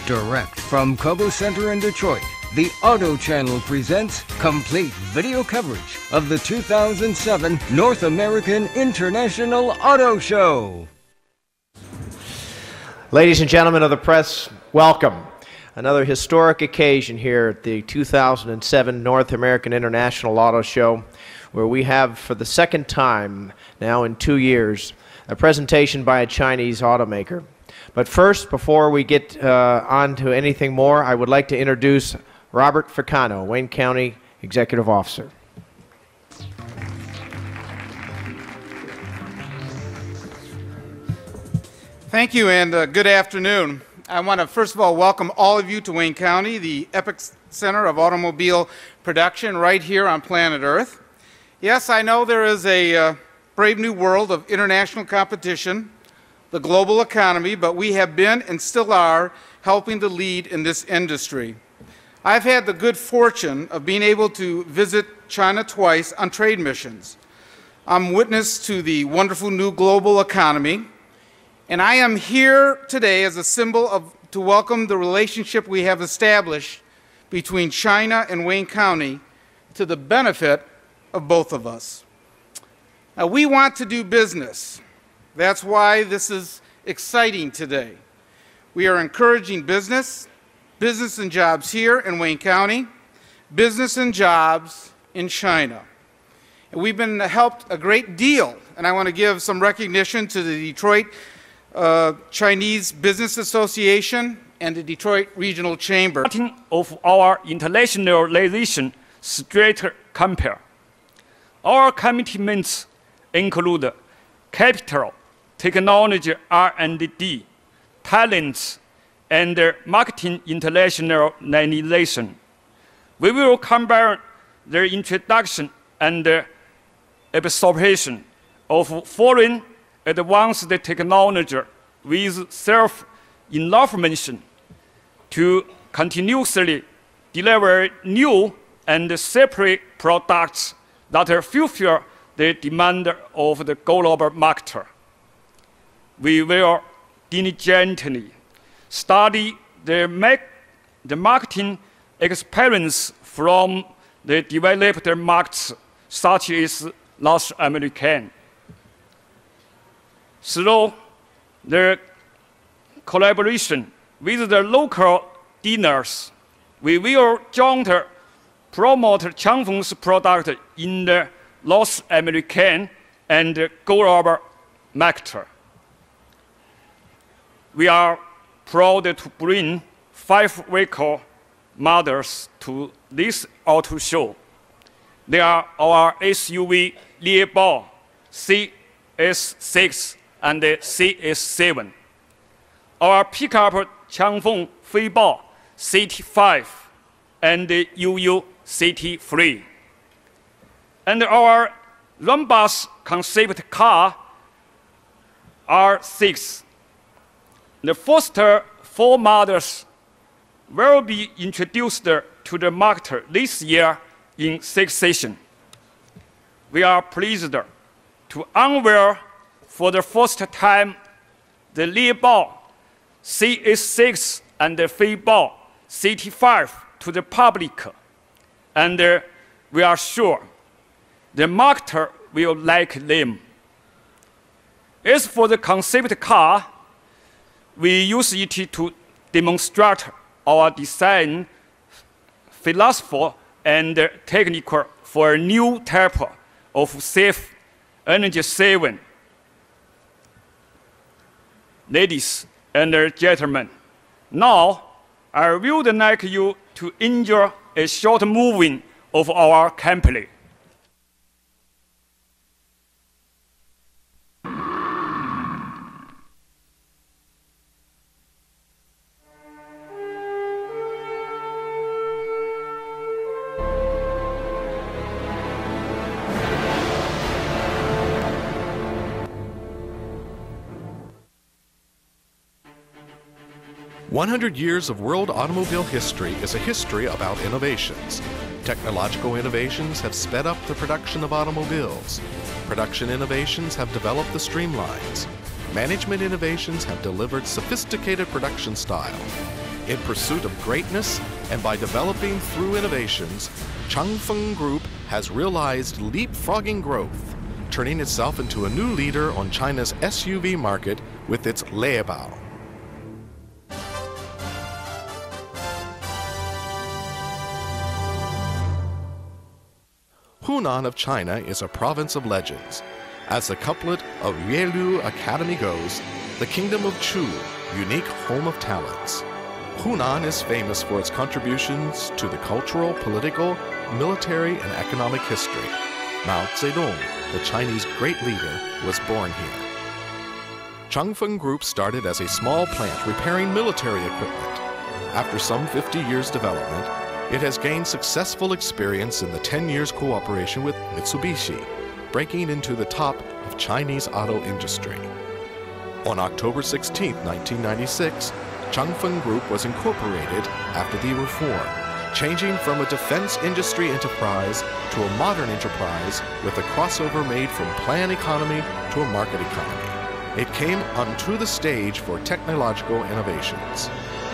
Direct from Kobo Center in Detroit, the Auto Channel presents complete video coverage of the 2007 North American International Auto Show. Ladies and gentlemen of the press, welcome. Another historic occasion here at the 2007 North American International Auto Show, where we have, for the second time now in 2 years, a presentation by a Chinese automaker. But first, before we get on to anything more, I would like to introduce Robert Ficano, Wayne County Executive Officer. Thank you, and good afternoon. I want to first of all welcome all of you to Wayne County, the epicenter of automobile production right here on planet Earth. Yes, I know there is a brave new world of international competition, the global economy, but we have been and still are helping to lead in this industry. I've had the good fortune of being able to visit China twice on trade missions. I'm witness to the wonderful new global economy, and I am here today as a symbol to welcome the relationship we have established between China and Wayne County to the benefit of both of us. Now, we want to do business. That's why this is exciting today. We are encouraging business and jobs here in Wayne County, business and jobs in China. And we've been helped a great deal, and I want to give some recognition to the Detroit Chinese Business Association and the Detroit Regional Chamber. Of our internationalization straight compare. Our commitments include capital, technology R&D, talents, and marketing internationalization. We will combine the introduction and absorption of foreign advanced technology with self-innovation to continuously deliver new and separate products that fulfill the demand of the global market. We will diligently study the marketing experience from the developed markets such as North American. Through the collaboration with the local dealers, we will jointly promote Changfeng's product in the North American and global market. We are proud to bring 5 vehicle models to this auto show. They are our SUV Liebao CS6 and CS7, our pickup Changfeng CT5 and UU CT3, and our Rambus concept car R6. The first 4 models will be introduced to the market this year in succession. We are pleased to unveil for the first time the Liebao CS6 and the Liebao CT5 to the public, and we are sure the market will like them. As for the concept car, we use it to demonstrate our design philosophy and technique for a new type of safe, energy-saving. Ladies and gentlemen, now I would like you to enjoy a short movie of our company. "100 years of world automobile history is a history about innovations. Technological innovations have sped up the production of automobiles. Production innovations have developed the streamlines. Management innovations have delivered sophisticated production style. In pursuit of greatness and by developing through innovations, Changfeng Group has realized leapfrogging growth, turning itself into a new leader on China's SUV market with its Liebao. Hunan of China is a province of legends. As the couplet of Yuelu Academy goes, the kingdom of Chu, unique home of talents. Hunan is famous for its contributions to the cultural, political, military, and economic history. Mao Zedong, the Chinese great leader, was born here. Changfeng Group started as a small plant repairing military equipment. After some 50 years development, it has gained successful experience in the 10 years cooperation with Mitsubishi, breaking into the top of Chinese auto industry. On October 16, 1996, Changfeng Group was incorporated after the reform, changing from a defense industry enterprise to a modern enterprise with a crossover made from plan economy to a market economy. It came onto the stage for technological innovations.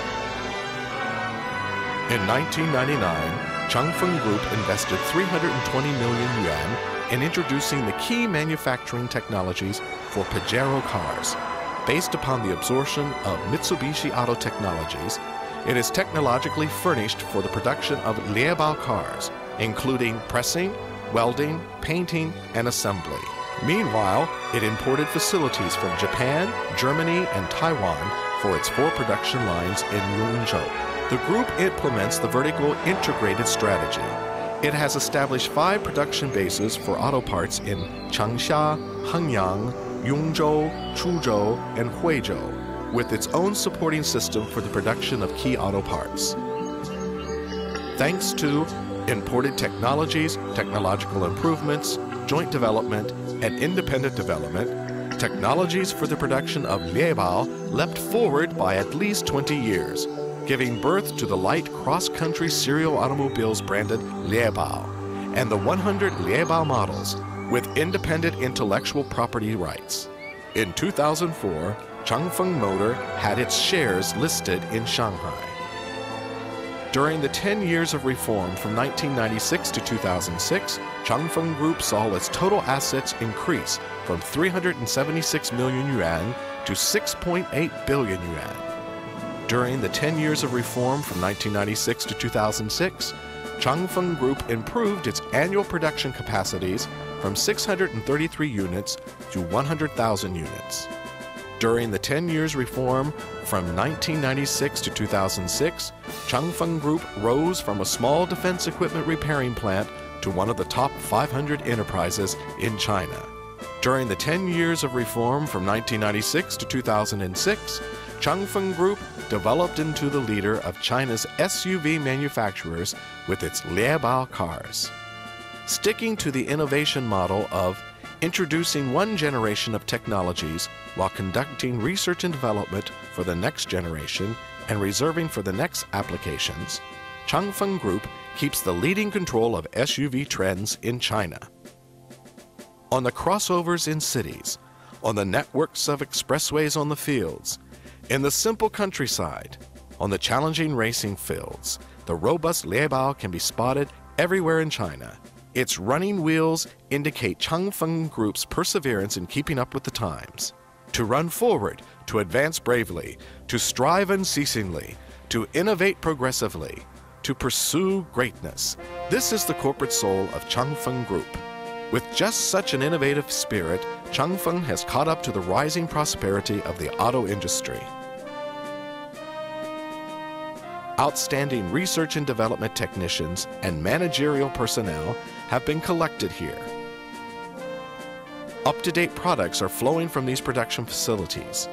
In 1999, Changfeng Group invested 320 million yuan in introducing the key manufacturing technologies for Pajero cars. Based upon the absorption of Mitsubishi Auto Technologies, it is technologically furnished for the production of Liebao cars, including pressing, welding, painting, and assembly. Meanwhile, it imported facilities from Japan, Germany, and Taiwan for its 4 production lines in Yongzhou. The group implements the vertical integrated strategy. It has established 5 production bases for auto parts in Changsha, Hanyang, Yongzhou, Chuzhou, and Huizhou, with its own supporting system for the production of key auto parts. Thanks to imported technologies, technological improvements, joint development, and independent development, technologies for the production of Liebao leapt forward by at least 20 years, giving birth to the light cross-country serial automobiles branded Liebao and the 100 Liebao models with independent intellectual property rights. In 2004, Changfeng Motor had its shares listed in Shanghai. During the 10 years of reform from 1996 to 2006, Changfeng Group saw its total assets increase from 376 million yuan to 6.8 billion yuan. During the 10 years of reform from 1996 to 2006, Changfeng Group improved its annual production capacities from 633 units to 100,000 units. During the 10 years reform from 1996 to 2006, Changfeng Group rose from a small defense equipment repairing plant to one of the top 500 enterprises in China. During the 10 years of reform from 1996 to 2006, Changfeng Group developed into the leader of China's SUV manufacturers with its Liebao cars. Sticking to the innovation model of introducing one generation of technologies while conducting research and development for the next generation and reserving for the next applications, Changfeng Group keeps the leading control of SUV trends in China. On the crossovers in cities, on the networks of expressways on the fields, in the simple countryside, on the challenging racing fields, the robust Liebao can be spotted everywhere in China. Its running wheels indicate Changfeng Group's perseverance in keeping up with the times. To run forward, to advance bravely, to strive unceasingly, to innovate progressively, to pursue greatness. This is the corporate soul of Changfeng Group. With just such an innovative spirit, Changfeng has caught up to the rising prosperity of the auto industry. Outstanding research and development technicians and managerial personnel have been collected here. Up-to-date products are flowing from these production facilities.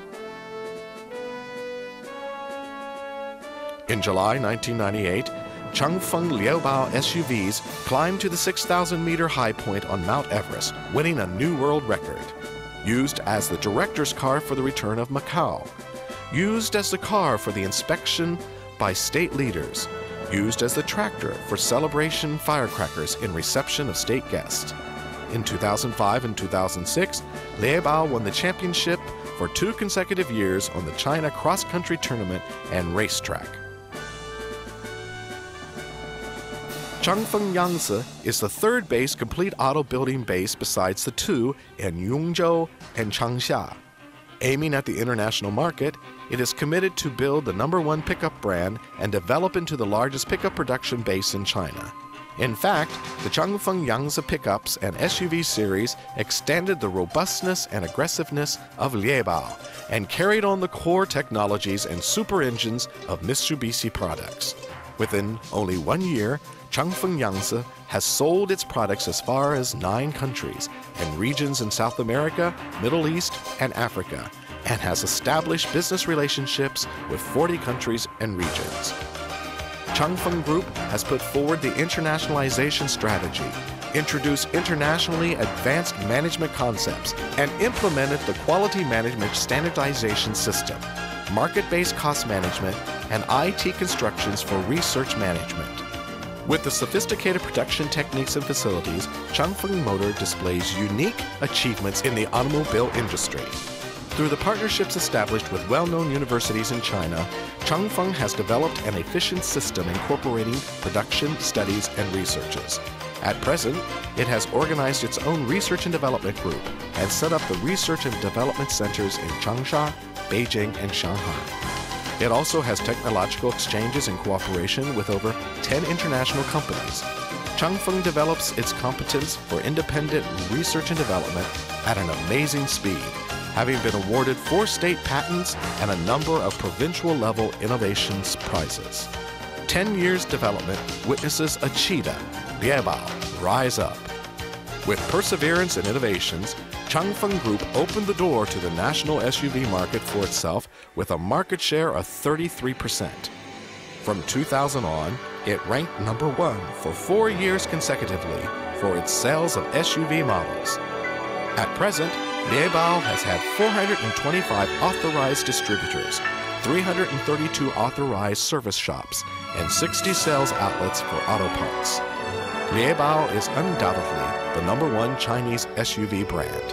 In July 1998, Changfeng Liebao SUVs climbed to the 6,000-meter high point on Mount Everest, winning a new world record. Used as the director's car for the return of Macau. Used as the car for the inspection by state leaders. Used as the tractor for celebration firecrackers in reception of state guests. In 2005 and 2006, Liebao won the championship for 2 consecutive years on the China cross-country tournament and racetrack. Changfeng Yangzi is the third-base complete auto building base besides the 2 in Yongzhou and Changsha. Aiming at the international market, it is committed to build the #1 pickup brand and develop into the largest pickup production base in China. In fact, the Changfeng Yangzi pickups and SUV series extended the robustness and aggressiveness of Liebao and carried on the core technologies and super engines of Mitsubishi products. Within only 1 year, Changfeng Yangzi has sold its products as far as 9 countries and regions in South America, Middle East, and Africa, and has established business relationships with 40 countries and regions. Changfeng Group has put forward the internationalization strategy, introduced internationally advanced management concepts, and implemented the quality management standardization system, market-based cost management, and IT constructions for research management. With the sophisticated production techniques and facilities, Changfeng Motor displays unique achievements in the automobile industry. Through the partnerships established with well-known universities in China, Changfeng has developed an efficient system incorporating production, studies, and researches. At present, it has organized its own research and development group and set up the research and development centers in Changsha, Beijing, and Shanghai. It also has technological exchanges and cooperation with over 10 international companies. Changfeng develops its competence for independent research and development at an amazing speed, having been awarded 4 state patents and a number of provincial-level innovations prizes. 10 years development witnesses a cheetah, Liebao, rise up. With perseverance and innovations, Changfeng Group opened the door to the national SUV market for itself with a market share of 33%. From 2000 on, it ranked #1 for 4 years consecutively for its sales of SUV models. At present, Liebao has had 425 authorized distributors, 332 authorized service shops, and 60 sales outlets for auto parts. Liebao is undoubtedly the #1 Chinese SUV brand.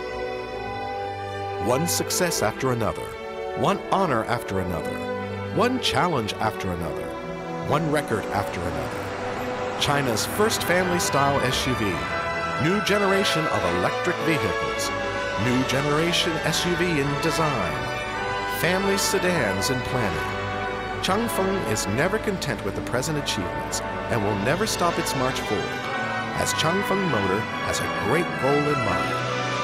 One success after another, one honor after another, one challenge after another, one record after another. China's first family-style SUV, new generation of electric vehicles, new generation SUV in design, family sedans in planning. Changfeng is never content with the present achievements and will never stop its march forward, as Changfeng Motor has a great goal in mind.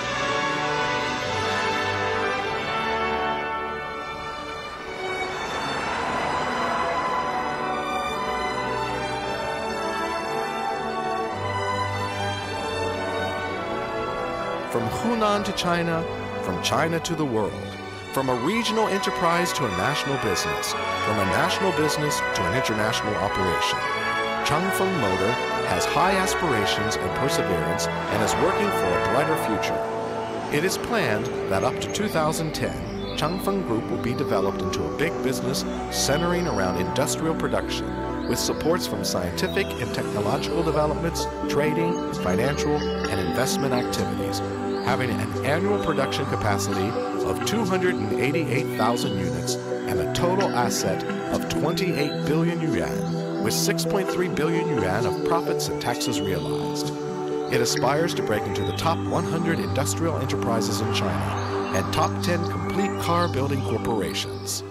From Hunan to China, from China to the world, from a regional enterprise to a national business, from a national business to an international operation, Changfeng Motor has high aspirations and perseverance and is working for a brighter future. It is planned that up to 2010, Changfeng Group will be developed into a big business centering around industrial production, with supports from scientific and technological developments, trading, financial, and investment activities, having an annual production capacity of 288,000 units and a total asset of 28 billion yuan, with 6.3 billion yuan of profits and taxes realized. It aspires to break into the top 100 industrial enterprises in China and top 10 complete car building corporations.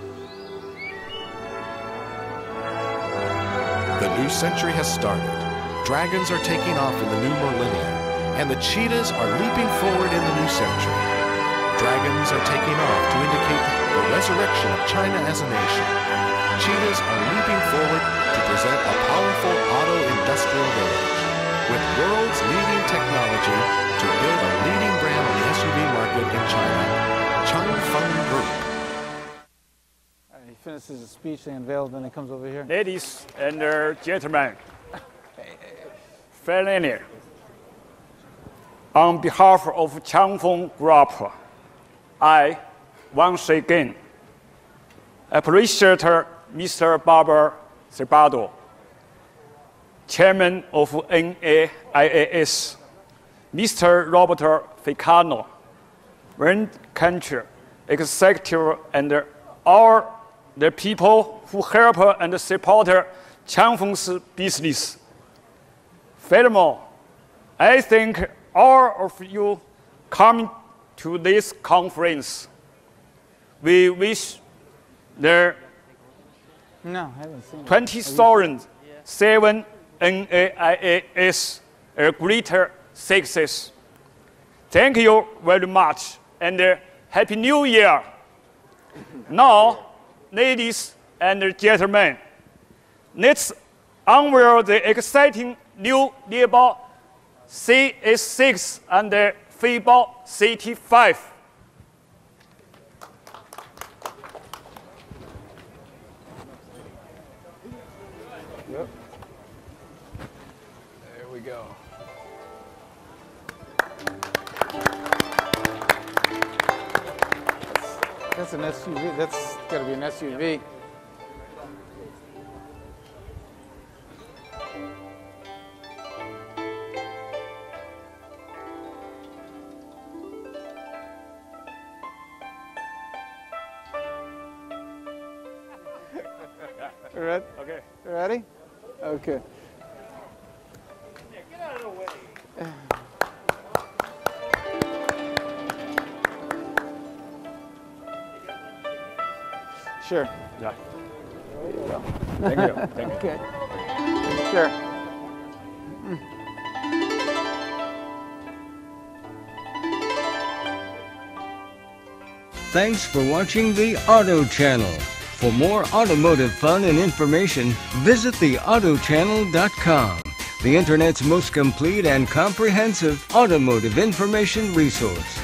The new century has started. Dragons are taking off in the new millennium, and the cheetahs are leaping forward in the new century. Dragons are taking off to indicate the resurrection of China as a nation. Cheetahs are leaping forward to present a powerful auto-industrial village, with world's leading technology to build a leading brand on the SUV market in China, Changfeng Group. He finishes his speech and unveils, then he comes over here. Ladies and gentlemen, fellow, on behalf of Changfeng Group, I once again appreciate Mr. Barbara Zebado, Chairman of NAIAS, Mr. Robert Ficano, Wind Country executive and all the people who help and support Changfeng's business. Furthermore, I thank all of you coming to this conference. We wish the 20,007 NAIAS a greater success. Thank you very much and Happy New Year. Now, ladies and gentlemen, let's unveil the exciting new Liebao CS6 and the Liebao CT5. Yep. There we go. That's an SUV. That's got to be an SUV. Ready? Okay. Ready? Okay. Get out of the way. Sure. Yeah. Thank you. Thank you. Okay. Sure. Thanks for watching the Auto Channel. For more automotive fun and information, visit theautochannel.com, the Internet's most complete and comprehensive automotive information resource.